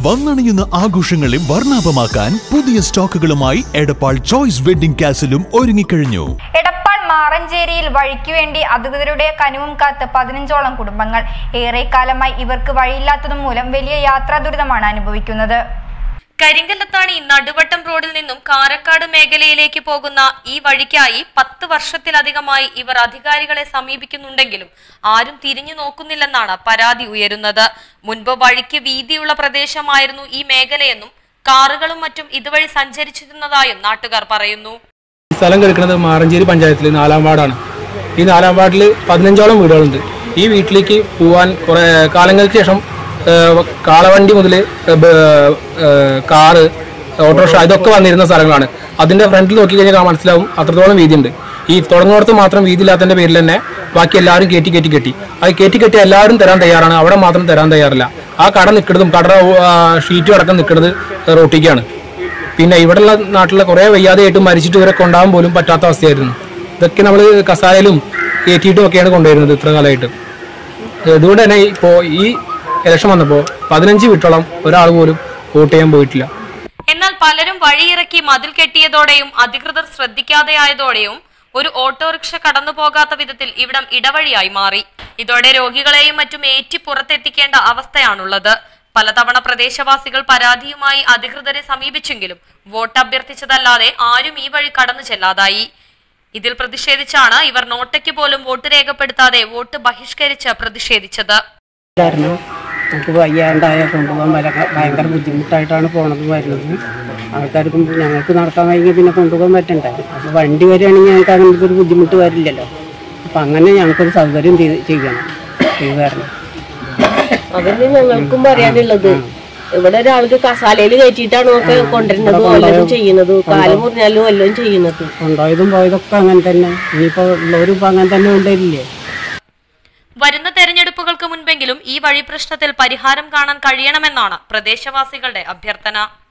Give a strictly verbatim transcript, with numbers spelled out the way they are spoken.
വന്നണിയുന്ന ആഘോഷങ്ങളെ വർണ്ണാഭമാക്കാൻ പുതിയ സ്റ്റോക്കുകളുമായി എടപ്പാൾ ചോയ്സ് വെഡിംഗ് കാസിലും ഒരുങ്ങിക്കഴിഞ്ഞു. എടപ്പാൾ മാറഞ്ചേരിയിൽ വഴിക്ക് വേണ്ടി അധികൃതരുടെ കനുവും കാത്ത് പതിനഞ്ചോളം കുടുംബങ്ങൾ. ഏറെക്കാലമായി ഇവർക്ക് വഴിയില്ലാത്തതും മൂലം വലിയ യാത്രാ ദുരിതമാണ് അനുഭവിക്കുന്നത്. കരിങ്കല്ലത്താണി നടുവട്ടം റോഡിൽ നിന്നും കാരക്കാട് മേഖലയിലേക്ക് പോകുന്ന ഈ വഴിക്കായി പത്ത് വർഷത്തിലധികമായി ഇവർ അധികാരികളെ സമീപിക്കുന്നുണ്ടെങ്കിലും ആരും തിരിഞ്ഞു നോക്കുന്നില്ലെന്നാണ് പരാതി ഉയരുന്നത്. മുൻപ് വഴിക്ക് വീതിയുള്ള പ്രദേശമായിരുന്നു ഈ മേഖലയെന്നും കാറുകളും മറ്റും ഇതുവഴി സഞ്ചരിച്ചിരുന്നതായും നാട്ടുകാർ പറയുന്നു. സ്ഥലം കിടക്കുന്നത് മാറഞ്ചേരി പഞ്ചായത്തിലെ നാലാം വാർഡാണ്. ഈ നാലാം വാർഡിൽ പതിനഞ്ചോളം വീടുകളുണ്ട്. ഈ വീട്ടിലേക്ക് പോവാൻ കുറെ കാലങ്ങൾക്ക് ശേഷം കാളവണ്ടി മുതൽ കാറ്, ഓട്ടോറിക്ഷ ഇതൊക്കെ വന്നിരുന്ന സ്ഥലങ്ങളാണ്. അതിൻ്റെ ഫ്രണ്ടിൽ നോക്കി കഴിഞ്ഞാൽ മനസ്സിലാവും അത്രത്തോളം വീതിയുണ്ട്. ഈ തുടങ്ങുന്നിടത്ത് മാത്രം വീതിയില്ലാത്തതിൻ്റെ പേരിൽ തന്നെ ബാക്കി എല്ലാവരും കയറ്റി കയറ്റി കെട്ടി അത് കയറ്റി കെട്ടി എല്ലാവരും തരാൻ തയ്യാറാണ്. അവിടെ മാത്രം തരാൻ തയ്യാറില്ല. ആ കട നിൽക്കുന്നതും കട ഷീറ്റും അടക്കം നിൽക്കുന്നത് റോട്ടിക്കാണ്. പിന്നെ ഇവിടെയുള്ള നാട്ടിലെ കുറേ വയ്യാതെയായിട്ട് മരിച്ചിട്ട് ഇവരെ കൊണ്ടാകാൻ പോലും പറ്റാത്ത അവസ്ഥയായിരുന്നു. ഇതൊക്കെ നമ്മൾ കസാലയിലും കയറ്റിയിട്ടും ഒക്കെയാണ് കൊണ്ടുവരുന്നത് ഇത്ര കാലമായിട്ട്. അതുകൊണ്ട് തന്നെ ഇപ്പോൾ ഈ ഇലക്ഷൻ വന്നപ്പോൾ പതിനഞ്ച് വീട്ടോളം ഒരാൾ പോലും വോട്ട് ചെയ്യാൻ പോയിട്ടില്ല. എന്നാൽ പലരും വഴിയിറക്കി മതിൽ കെട്ടിയതോടെയും അധികൃതർ ശ്രദ്ധിക്കാതെയായതോടെയും ഒരു ഓട്ടോറിക്ഷ കടന്നു പോകാത്ത വിധത്തിൽ ഇവിടം ഇടവഴിയായി മാറി. ഇതോടെ രോഗികളെയും മറ്റും ഏറ്റി പുറത്തെത്തിക്കേണ്ട അവസ്ഥയാണുള്ളത്. പലതവണ പ്രദേശവാസികൾ പരാതിയുമായി അധികൃതരെ സമീപിച്ചെങ്കിലും വോട്ട് അഭ്യർത്ഥിച്ചതല്ലാതെ ആരും ഈ വഴി കടന്നു ചെല്ലാതായി. ഇതിൽ പ്രതിഷേധിച്ചാണ് ഇവർ നോട്ടയ്ക്ക് പോലും വോട്ട് രേഖപ്പെടുത്താതെ വോട്ട് ബഹിഷ്കരിച്ച് പ്രതിഷേധിച്ചത്. നമുക്ക് വയ്യാണ്ടായ കൊണ്ടുപോകാൻ ഭയങ്കര ബുദ്ധിമുട്ടായിട്ടാണ് പോണത് വരുന്നത്. ആൾക്കാർക്കും ഞങ്ങൾക്ക് നടക്കാൻ വൈകിയ പിന്നെ കൊണ്ടുപോകാൻ പറ്റണ്ടേ. അപ്പോൾ വണ്ടി വരികയാണെങ്കിൽ ഞങ്ങൾക്ക് അങ്ങനത്തെ ഒരു ബുദ്ധിമുട്ട് വരില്ലല്ലോ. അപ്പം അങ്ങനെ ഞങ്ങൾക്കൊരു സൗകര്യം ചെയ്യണം ചെയ്തു തരണം. അതന്നെ ഞങ്ങൾക്കും പറയാനുള്ളത്. ഇവിടെ ഒരാൾക്ക് കസാലയിൽ കയറ്റിയിട്ടാണ് ഒക്കെ കൊണ്ടുവരുന്നത്, വല്ലതും ചെയ്യുന്നത്, കാല് മുറിഞ്ഞാലും വല്ലതും ചെയ്യുന്നത്. കൊണ്ടുപോയതും പോയതൊക്കെ അങ്ങനെ തന്നെ. ഇനിയിപ്പോൾ ഉള്ളവരും ഇപ്പം അങ്ങനെ തന്നെ കൊണ്ടുവരില്ലേ. വരുന്ന തെരഞ്ഞെടുപ്പുകൾക്ക് മുൻപെങ്കിലും ഈ വഴി പ്രശ്നത്തിൽ പരിഹാരം കാണാൻ കഴിയണമെന്നാണ് പ്രദേശവാസികളുടെ അഭ്യർത്ഥന.